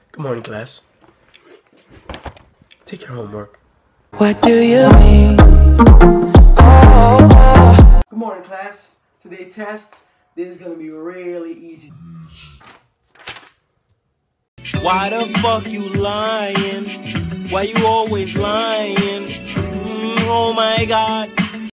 Good morning, class. Take your homework. What do you mean? Oh. Good morning, class. Today's test, this is gonna be really easy. Why the fuck you lying? Why you always lying? Oh my God.